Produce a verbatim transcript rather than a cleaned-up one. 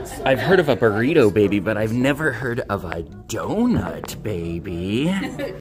I've heard of a burrito baby, but I've never heard of a donut baby.